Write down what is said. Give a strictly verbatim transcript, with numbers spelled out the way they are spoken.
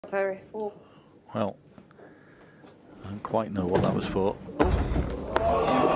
Very full. Well, I don't quite know what that was for. Oh.